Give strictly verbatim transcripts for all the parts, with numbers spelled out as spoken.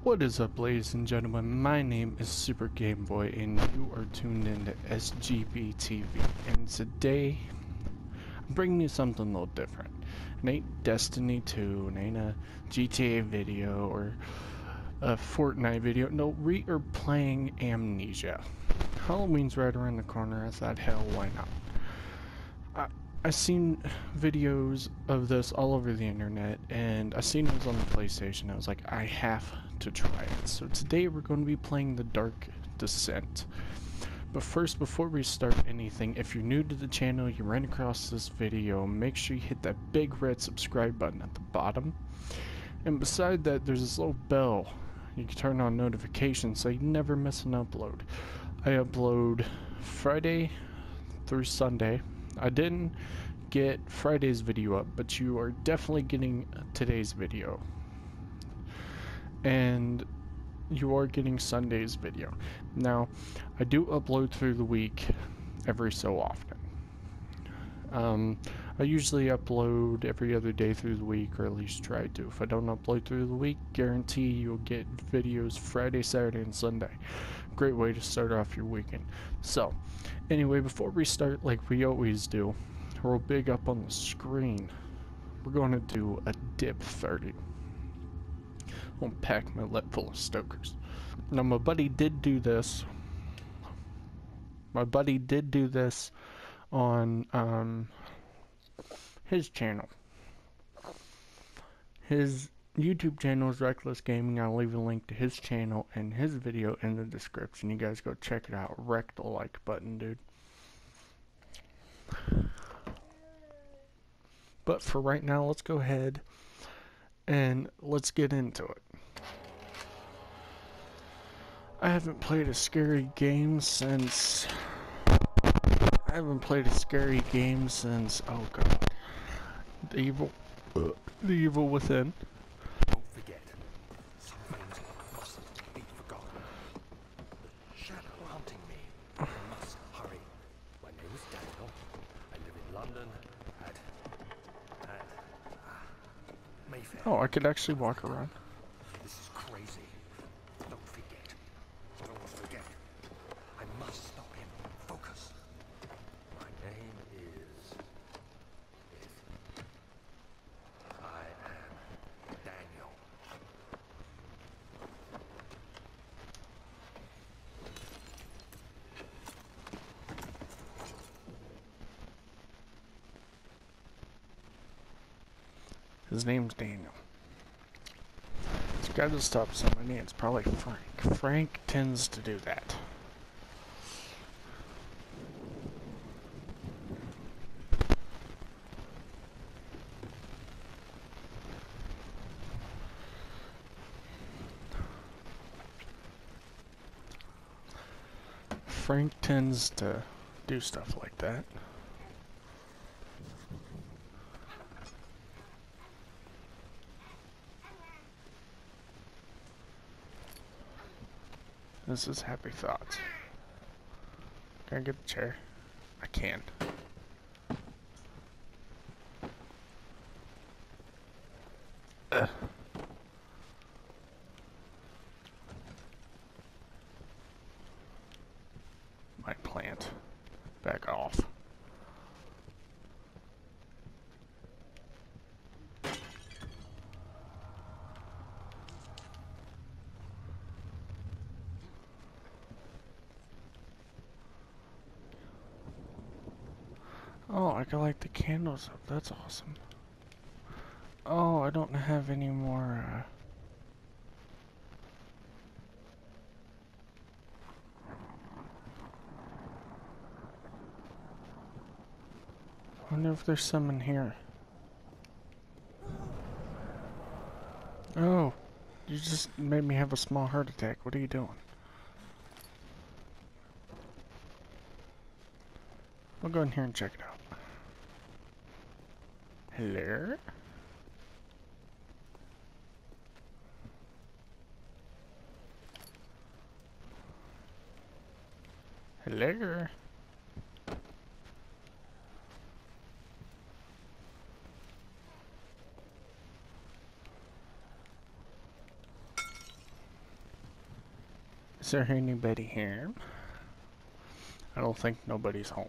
What is up, ladies and gentlemen? My name is Super Game Boy, and you are tuned into S G B T V. And today, I'm bringing you something a little different. It ain't Destiny two, it ain't a G T A video or a Fortnite video. No, we are playing Amnesia. Halloween's right around the corner. I thought, hell, why not? I, I seen videos of this all over the internet, and I seen it was on the PlayStation. I was like, I have to try it. So today we're going to be playing The Dark Descent. But first, before we start anything, if you're new to the channel, you ran across this video, make sure you hit that big red subscribe button at the bottom. And beside that, there's this little bell. You can turn on notifications so you never miss an upload. I upload Friday through Sunday. I didn't get Friday's video up, but you are definitely getting today's video. And you are getting Sunday's video. Now, I do upload through the week every so often. Um, I usually upload every other day through the week, or at least try to. If I don't upload through the week, guarantee you'll get videos Friday, Saturday, and Sunday. Great way to start off your weekend. So, anyway, before we start, like we always do, real big up on the screen, we're going to do a dip thirty. I'm gonna pack my lip full of Stokers. Now, my buddy did do this. My buddy did do this on um, his channel. His YouTube channel is Reckless Gaming. I'll leave a link to his channel and his video in the description. You guys go check it out. Wreck the like button, dude. But for right now, let's go ahead and let's get into it. I haven't played a scary game since... I haven't played a scary game since... Oh god. The Evil... Uh, the Evil Within. Don't forget, some things mustn't be forgotten. The shadow hunting me. I must hurry. My name is Daniel. I live in London at... at... Uh, Mayfair. Oh, I could actually walk around. This is crazy. Don't forget. Don't forget. I must stop him. Focus. My name is... is... I am Daniel. His name's Daniel. This guy just stopped somebody. It's probably Frank. Frank tends to do that. Frank tends to do stuff like that. This is Happy Thoughts. Can I get the chair? I can. Ugh. My plant. Back off. Oh, I can light the candles up. That's awesome. Oh, I don't have any more, uh... I wonder if there's some in here. Oh, you just made me have a small heart attack. What are you doing? I'll go in here and check it out. Hello? Hello? Is there anybody here? I don't think nobody's home.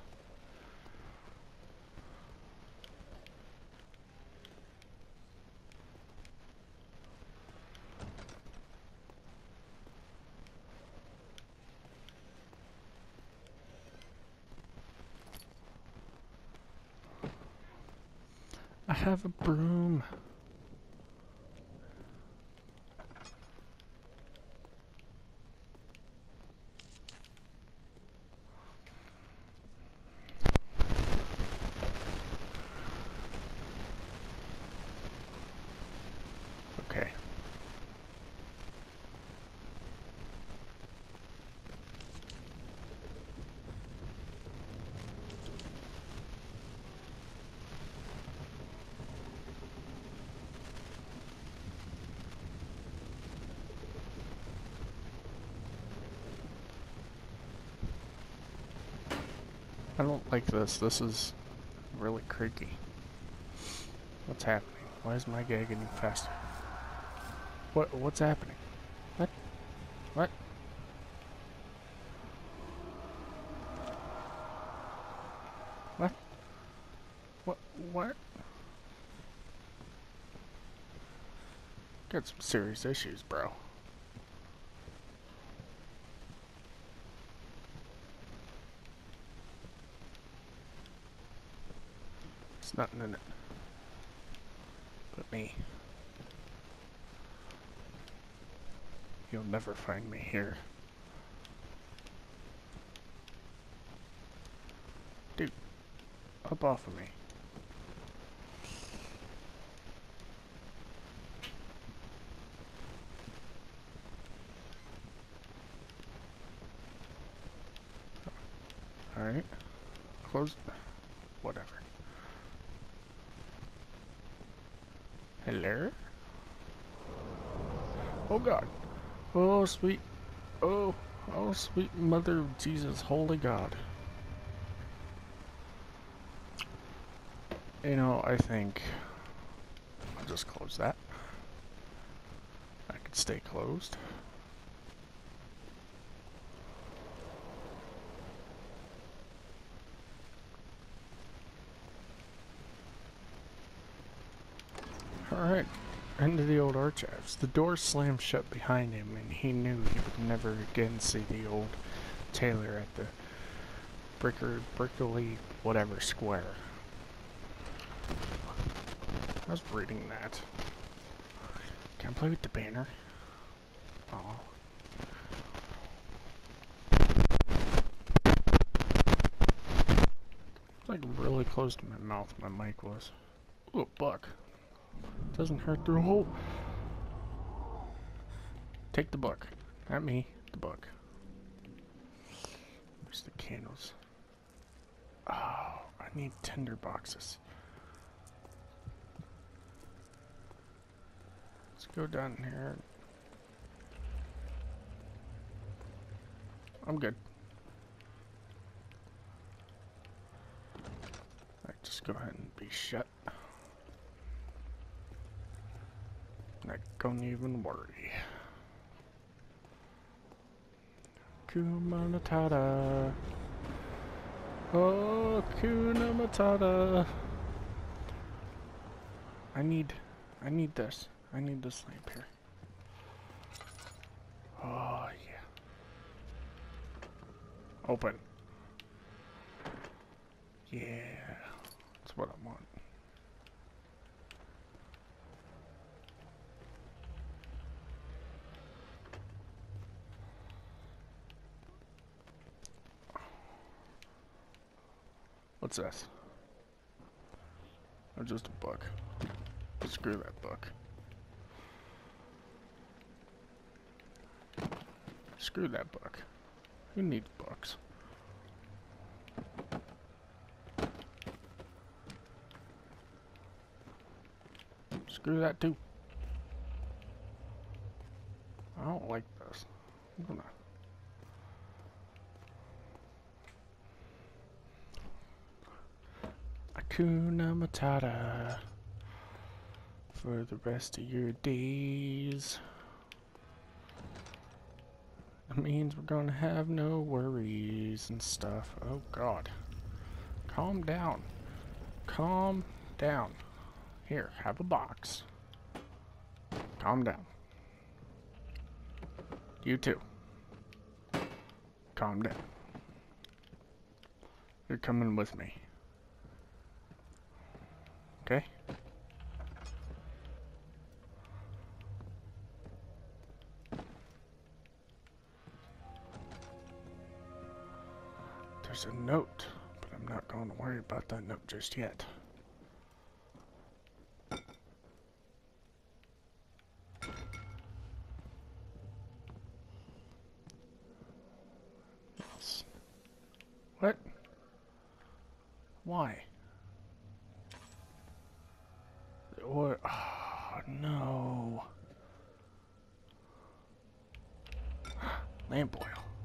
I have a broom. Okay. I don't like this. This is really creaky. What's happening? Why is my guy getting faster? What? What's happening? What? What? What? What? What? Got some serious issues, bro. There's nothing in it. But me. You'll never find me here. Dude, up off of me. Alright. Close. Whatever. Hello? Oh God. Oh sweet. Oh. Oh sweet mother of Jesus. Holy God. You know, I think I'll just close that. I could stay closed. Alright, into the old archives. The door slammed shut behind him, and he knew he would never again see the old tailor at the Bricker, Brickley, whatever square. I was reading that. Can I play with the banner? Oh. It's like really close to my mouth, my mic was. Ooh, a buck. Doesn't hurt through a hole. Take the book. Not me, the book. Where's the candles? Oh, I need tinder boxes. Let's go down here. I'm good. Alright, just go ahead and be shut. I don't even worry. Hakuna Matata. Oh, Hakuna Matata. I need, I need this. I need this lamp here. Oh, yeah. Open. Yeah. That's what I want. What's this? Oh, just a book. Screw that book. Screw that book. Who needs books? Screw that too. I don't like this. I'm gonna... Hakuna Matata for the rest of your days. That means we're gonna have no worries and stuff. Oh God. Calm down. Calm down. Here, have a box. Calm down. You too. Calm down. You're coming with me. Okay? There's a note, but I'm not going to worry about that note just yet. Yes. What? Why? What? Oh, no. Lamp oil.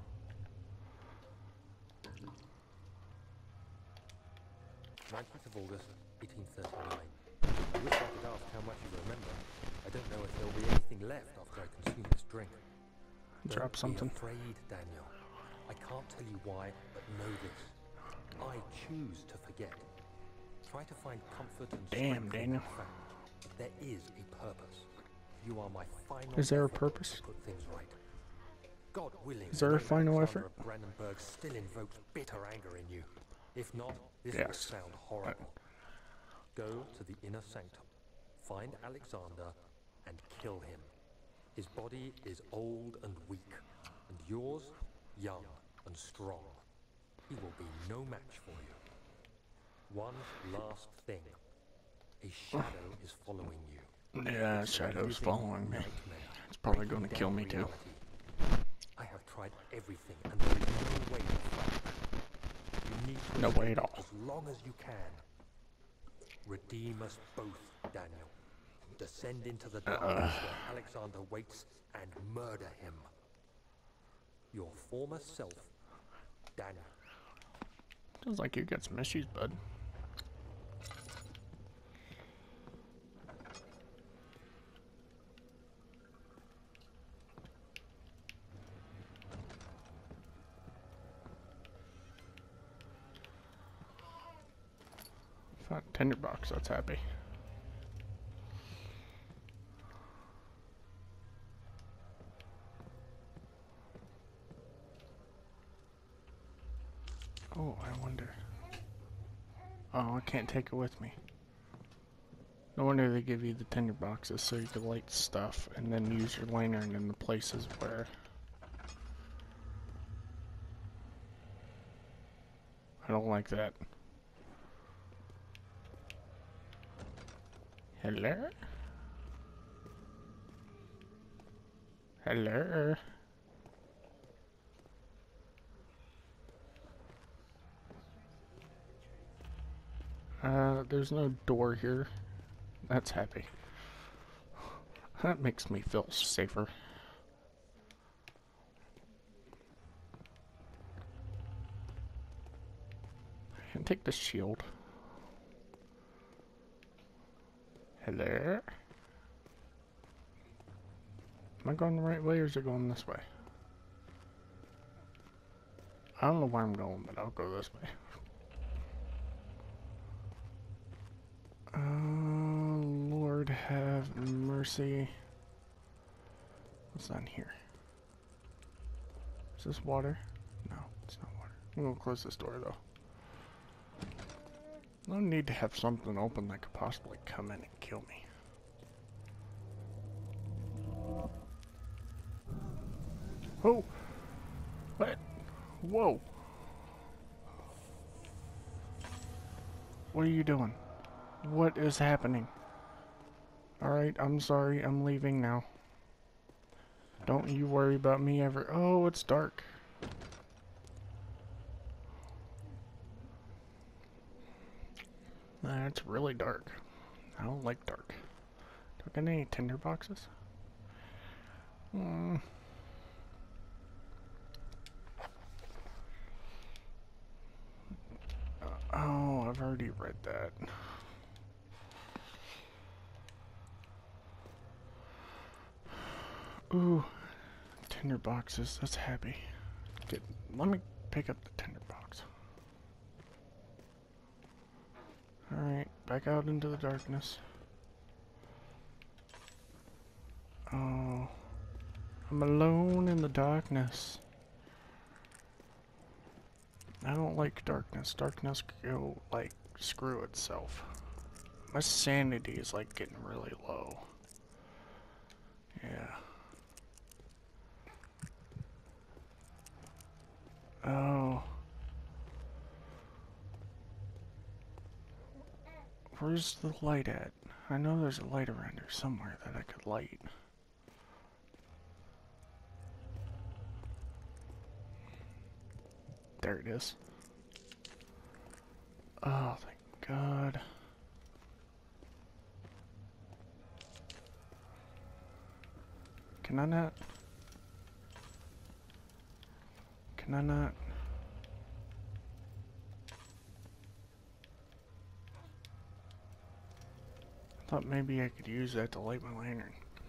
nineteenth of August, eighteen thirty-nine. I wish I could ask how much you remember. I don't know if there'll be anything left after I consume this drink. Drop Don't something. be afraid, Daniel. I can't tell you why, but know this. I choose to forget. Try to find comfort and Damn, strength Daniel. in the fact that there is a purpose. You are my final Is there a effort purpose? to put things right. God willing, Is there a Lord final Alexander effort? of Brandenburg still invokes bitter anger in you. If not, this will Yes. sound horrible. Go to the inner sanctum, find Alexander, and kill him. His body is old and weak, and yours, young and strong. He will be no match for you. One last thing. A shadow is following you. Yeah, It's a Shadow's living following me. nightmare, It's probably breaking gonna kill down me too. reality. I have tried everything, and there is no way to fight back. You need to No escape way at it all. as long as you can. Redeem us both, Daniel. Descend into the darkness where Alexander waits and murder him. Your former self, Daniel. Sounds like you got some issues, bud. Found a tinderbox, that's happy. Oh, I wonder. Oh, I can't take it with me. No wonder they give you the tinder boxes so you can light stuff and then use your lantern in the places where... I don't like that. Hello? Hello? Uh, there's no door here. That's happy. That makes me feel safer. And take the shield. Hello? Am I going the right way or is it going this way? I don't know where I'm going, but I'll go this way. Uh, Lord have mercy. What's on here? Is this water? No, it's not water. I'm gonna close this door though. No need to have something open that could possibly come in and kill me. Oh! What? Whoa! What are you doing? What is happening? Alright, I'm sorry, I'm leaving now. Don't you worry about me ever. Oh, it's dark. That's really dark. I don't like dark. Do I get any tinder boxes? Hmm. Uh, oh, I've already read that. Ooh, tinder boxes. That's happy. Get, let me pick up the tinder box. Alright, back out into the darkness. Oh, I'm alone in the darkness. I don't like darkness. Darkness go, like, screw itself. My sanity is, like, getting really low. Yeah. Oh. Where's the light at? I know there's a light around here somewhere that I could light. There it is. Oh, thank God. Can I not? Can I not? I thought maybe I could use that to light my lantern.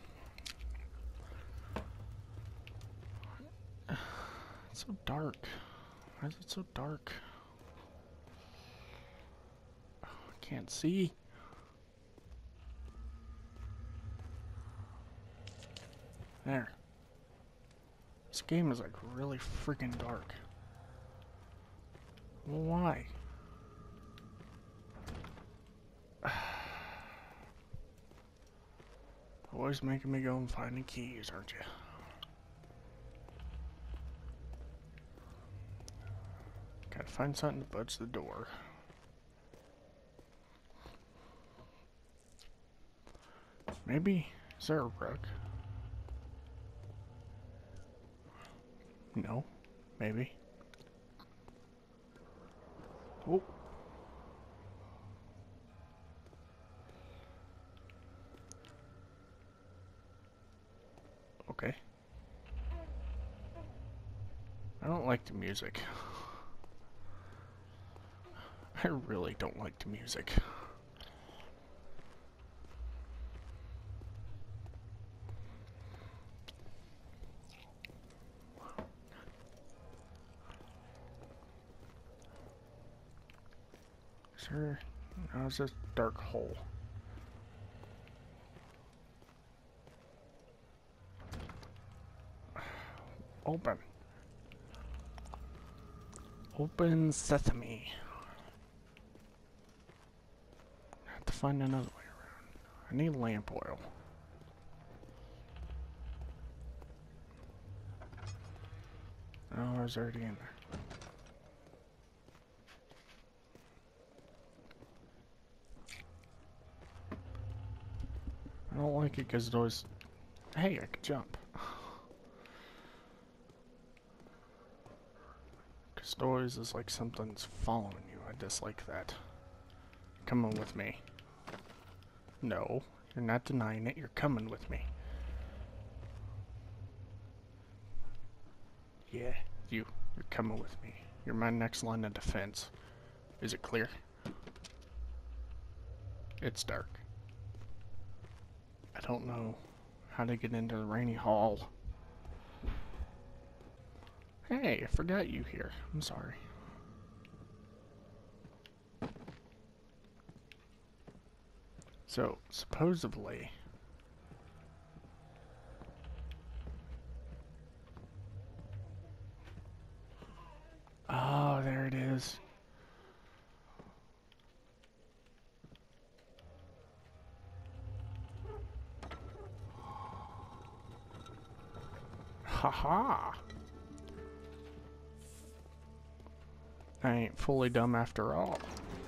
It's so dark. Why is it so dark? Oh, I can't see. There. This game is like really freaking dark. Why? Always making me go and find the keys, aren't you? Gotta find something to budge the door. Maybe, is there a rug? No, maybe. Oh. Okay. I don't like the music. I really don't like the music. Sure. No, it's just a dark hole. Open. Open sesame. I have to find another way around. I need lamp oil. Oh, it's already in there. I don't like it because it always... Hey, I could jump. Because it always is like something's following you. I dislike that. Come on with me. No, you're not denying it. You're coming with me. Yeah, you. You're coming with me. You're my next line of defense. Is it clear? It's dark. I don't know how to get into the rainy hall. Hey, I forgot you here. I'm sorry. So, supposedly... Oh, there it is. Haha! I ain't fully dumb after all.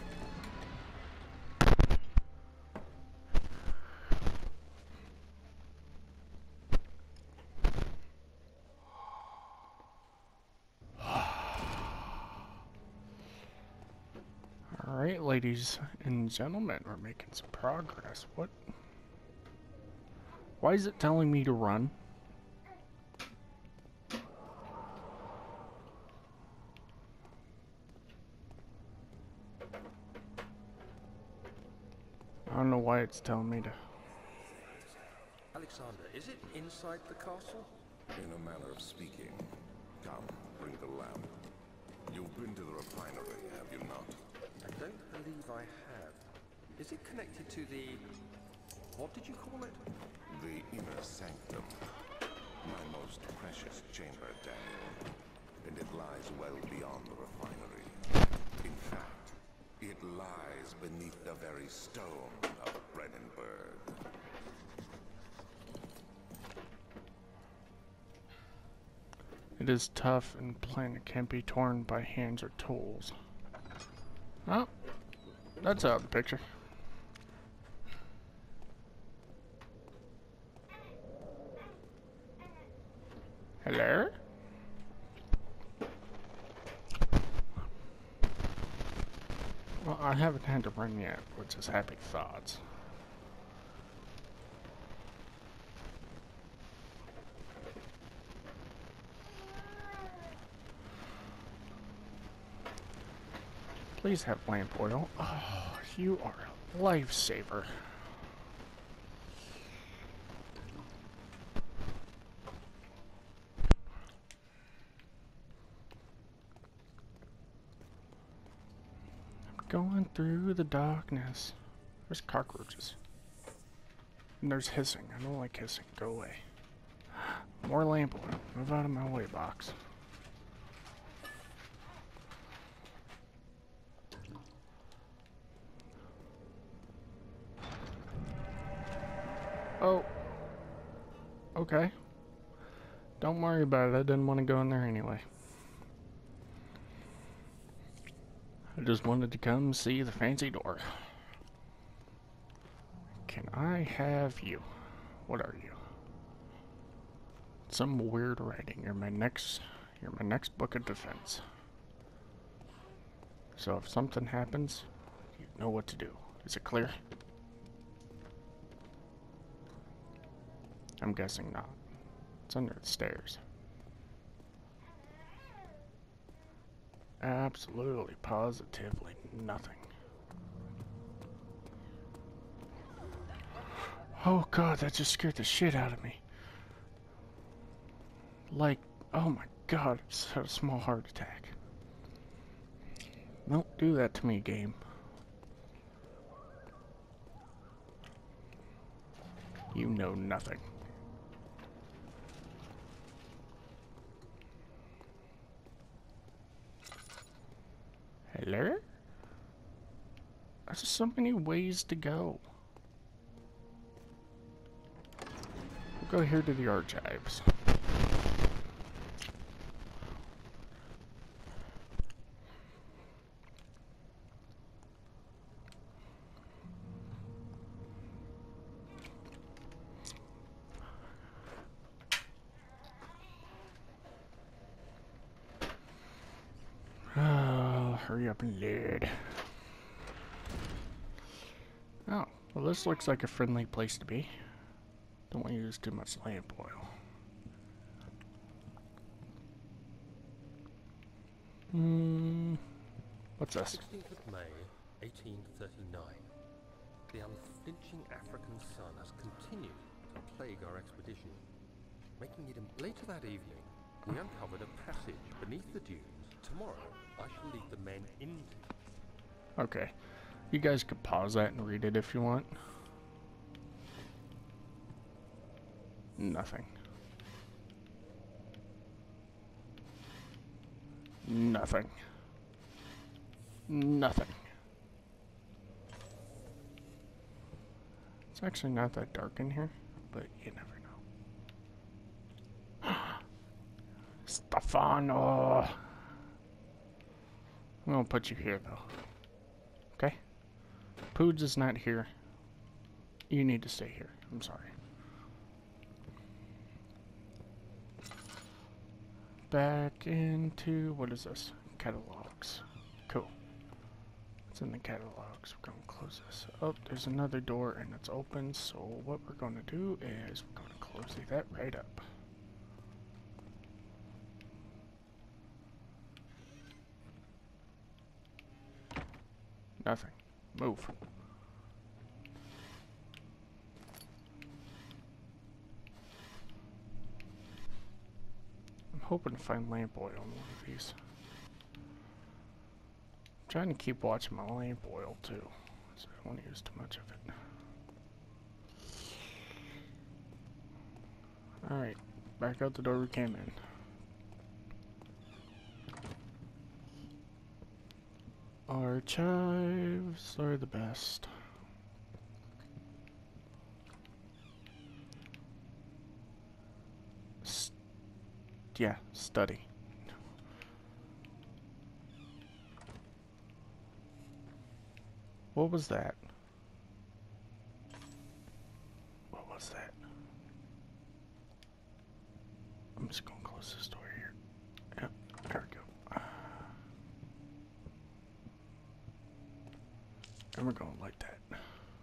Alright, ladies and gentlemen, we're making some progress. What? Why is it telling me to run? I don't know why it's telling me to. Alexander, is it inside the castle? In a manner of speaking. Come, bring the lamp. You've been to the refinery, have you not? I don't believe I have. Is it connected to the... what did you call it? The inner sanctum. My most precious chamber, Daniel. And it lies well beyond the refinery. In fact, it lies beneath the very stone of Brennenburg. It is tough and planet can't be torn by hands or tools. Oh, that's out of the picture. Hello? Well, I haven't had to run yet, which is happy thoughts. Please have lamp oil. Oh, you are a lifesaver. Going through the darkness. There's cockroaches. And there's hissing. I don't like hissing. Go away. More lamp oil. Move out of my way, box. Oh. Okay. Don't worry about it. I didn't want to go in there anyway. I just wanted to come see the fancy door. Can I have you? What are you? Some weird writing. You're my next you're my next book of defense. So if something happens, you know what to do. Is it clear? I'm guessing not. It's under the stairs. Absolutely, positively nothing. Oh god, that just scared the shit out of me. Like, oh my god, I just had a small heart attack. Don't do that to me, game. You know nothing. Hello? There's so many ways to go. We'll go here to the archives. Oh, hurry up and load. Oh, well this looks like a friendly place to be. Don't want to use too much lamp oil. Hmm. What's this? sixteenth of May, eighteen thirty-nine. The unflinching African sun has continued to plague our expedition. Making it later that evening, we uncovered a passage beneath the dunes. Tomorrow, I shall lead the men into. Okay. You guys could pause that and read it if you want. Nothing. Nothing. Nothing. It's actually not that dark in here, but you never know. Stefano! I'm gonna put you here, though. Okay? Poods is not here. You need to stay here. I'm sorry. Back into... what is this? Catalogs. Cool. It's in the catalogs. We're gonna close this. Oh, there's another door and it's open, so what we're gonna do is we're gonna close that right up. Nothing. Move. hoping to find lamp oil in one of these. I'm trying to keep watching my lamp oil too, so I don't want to use too much of it. Alright, back out the door we came in. Archives are the best. S yeah, study. What was that? What was that? I'm just gonna close this door here. Yep, there we go. And we're gonna light that.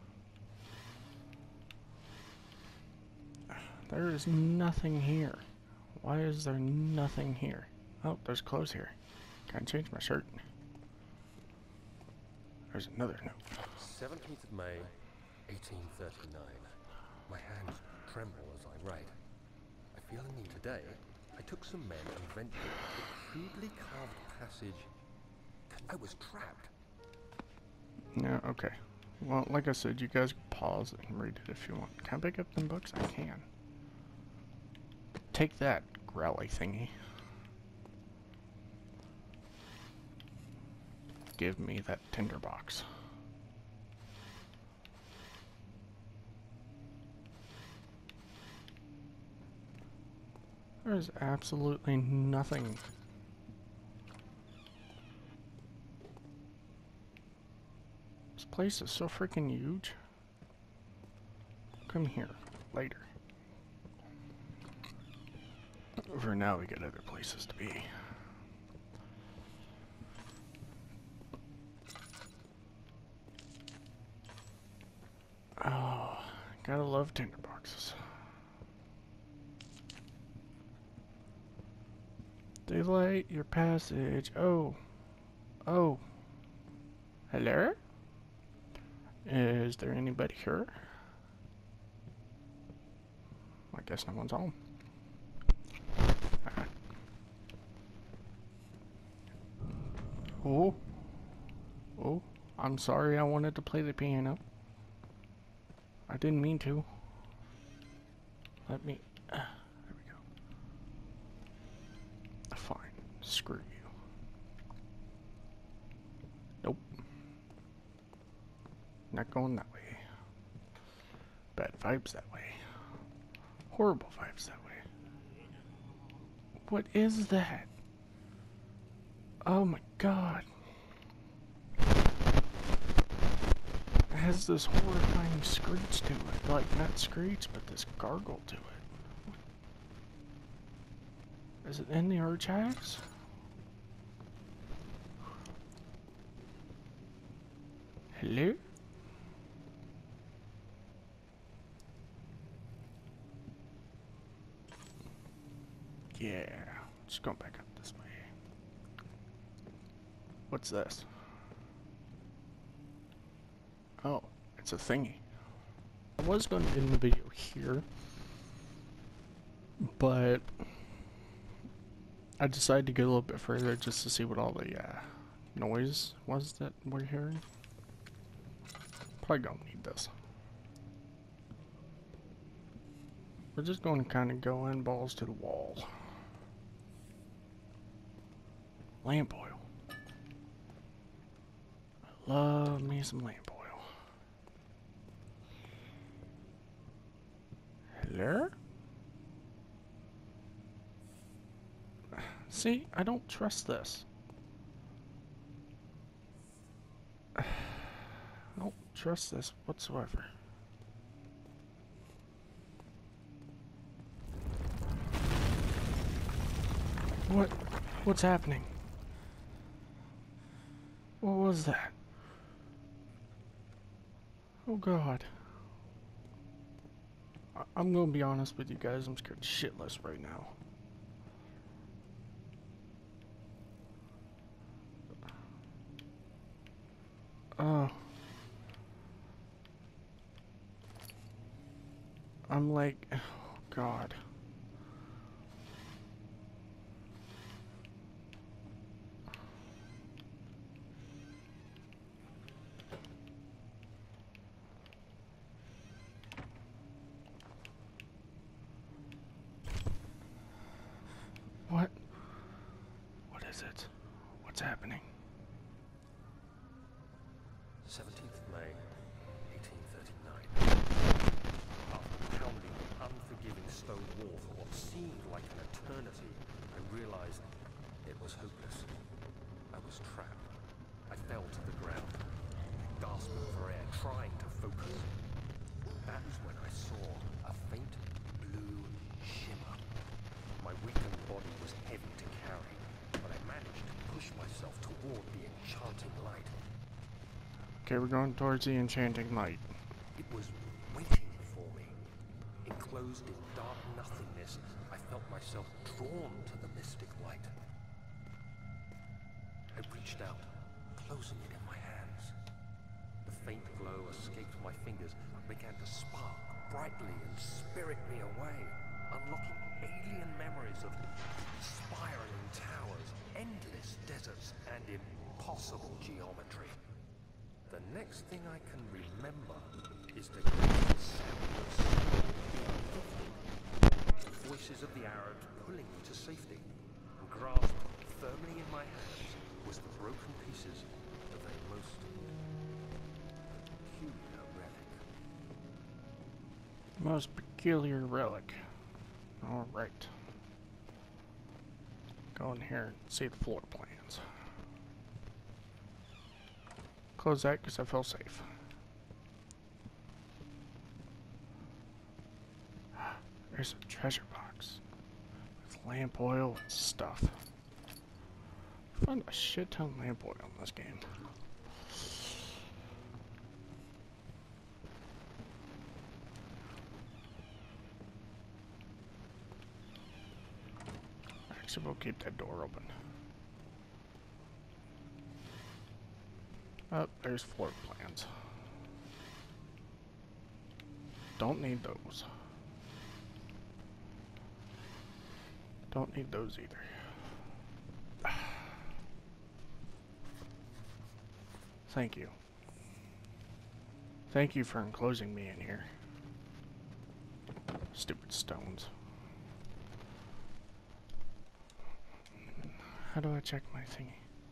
There is nothing here. Why is there nothing here? Oh, there's clothes here. Can I change my shirt? There's another note. seventeenth of May, eighteen thirty-nine. My hands tremble as I write. I feel a need today. I took some men and ventured a crudely carved passage. I was trapped. Yeah, okay. Well, like I said, you guys can pause and read it if you want. Can I pick up them books? I can. Take that, growly thingy. Give me that tinderbox. There's absolutely nothing. This place is so freaking huge. Come here later. For now, we got other places to be. Oh, gotta love tinderboxes. Daylight your passage. Oh. Oh. Hello? Is there anybody here? I guess no one's home. Alright. Oh. Oh. I'm sorry, I wanted to play the piano. I didn't mean to. Let me... Uh, there we go. Fine. Screw you. Nope. Not going that way. Bad vibes that way. Horrible vibes that way. What is that? Oh my god. It has this horrifying screech to it. Like, not screech, but this gargle to it. Is it in the archives? Hello? Yeah, just going back up this way. What's this? Oh, it's a thingy. I was going to end the video here, but I decided to go a little bit further just to see what all the uh, noise was that we're hearing. Probably gonna need this. We're just going to kind of go in balls to the wall. Lamp oil. I love me some lamp oil. Hello? See, I don't trust this. I don't trust this whatsoever. What? What's happening? What was that? Oh god. I I'm gonna be honest with you guys, I'm scared shitless right now. Oh. I'm like, oh god. is it? What's happening? seventeenth of May, eighteen thirty-nine. After pounding the unforgiving stone wall for what seemed like an eternity, I realized it was hopeless. I was trapped. I fell to the ground, gasping for air, trying to focus. That was when I saw a faint blue shimmer. My weakened body was heavy to carry, but I managed to push myself toward the enchanting light. Okay, we're going towards the enchanting light. It was waiting for me. Enclosed in dark nothingness, I felt myself drawn to the mystic light. I reached out, closing it in my hands. The faint glow escaped my fingers and began to spark brightly and spirit me away, unlocking alien memories of spiraling towers, endless deserts, and impossible geometry. The next thing I can remember is the great sound of stone being lifted, the voices of the Arabs pulling me to safety, and grasped firmly in my hands was the broken pieces of a most peculiar relic. Most peculiar relic. Alright. Go in here and see the floor plans. Close that because I feel safe. There's a treasure box with lamp oil and stuff. I found a shit ton of lamp oil in this game. Actually, we'll keep that door open. Oh, there's floor plans. Don't need those. Don't need those either. Thank you. Thank you for enclosing me in here. Stupid stones. How do I check my thingy?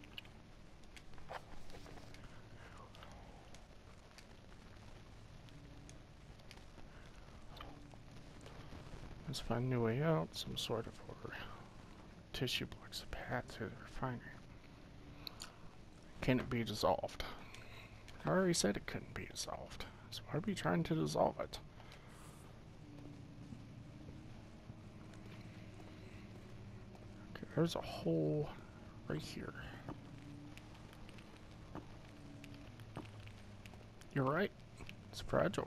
Let's find a new way out, some sort of order. Tissue blocks a path to the refinery. Can it be dissolved? I already said it couldn't be dissolved. So why are we trying to dissolve it? Okay, there's a hole right here. You're right. It's fragile.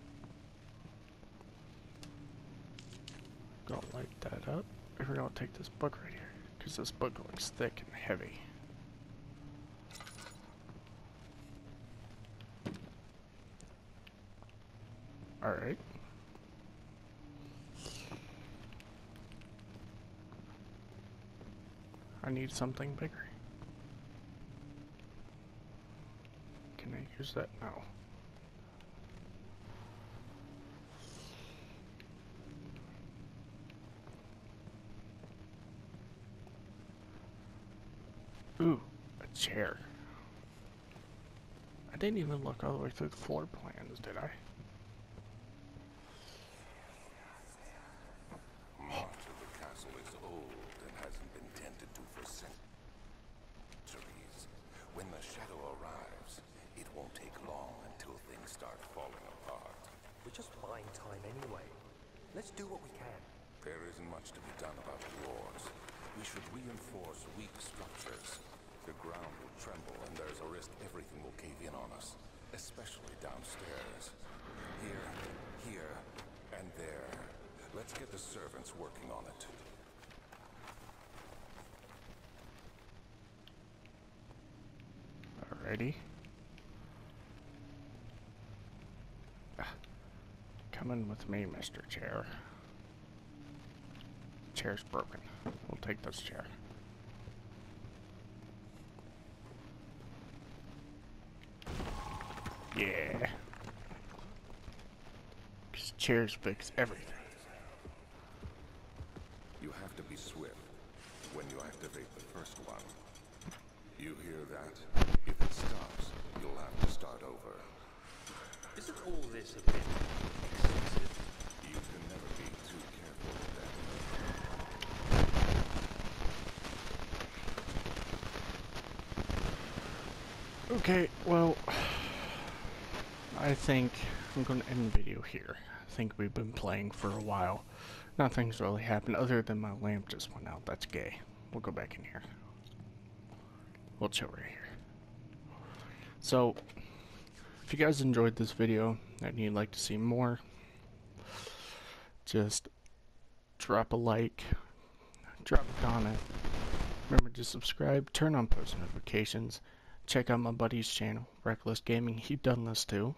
Gonna light that up. We're gonna take this book right here, because this book looks thick and heavy. Alright. I need something bigger. Can I use that now? Ooh, a chair. I didn't even look all the way through the floor plans, did I? Much of the castle is old and hasn't been tended to for centuries. When the shadow arrives, it won't take long until things start falling apart. We're just buying time anyway. Let's do what we can. There isn't much to be done about the walls. We should reinforce weak structures. The ground will tremble and there's a risk everything will cave in on us, especially downstairs. Here, here, and there. Let's get the servants working on it. Alrighty. Ah, come in with me, Mister Chair. Chair's broken. We'll take this chair. Yeah. Because chairs fix everything. You have to be swift when you activate the first one. You hear that? If it stops, you'll have to start over. Isn't all this a bit excessive? You can never be too careful with that. Okay, well, I think I'm going to end the video here. I think we've been playing for a while. Nothing's really happened other than my lamp just went out. That's gay. We'll go back in here. We'll chill right here. So, if you guys enjoyed this video and you'd like to see more, just drop a like, drop a comment. Remember to subscribe, turn on post notifications. Check out my buddy's channel, Reckless Gaming. He done this too.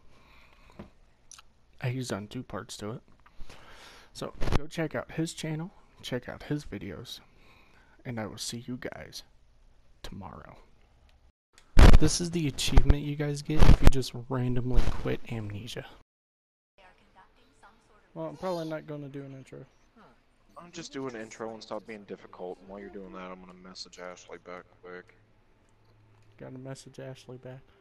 He's done two parts to it. So go check out his channel, check out his videos, and I will see you guys tomorrow. This is the achievement you guys get if you just randomly quit Amnesia. Well, I'm probably not going to do an intro. I'm just doing an intro and stop being difficult. And while you're doing that, I'm gonna message Ashley back quick. Got to message Ashley back.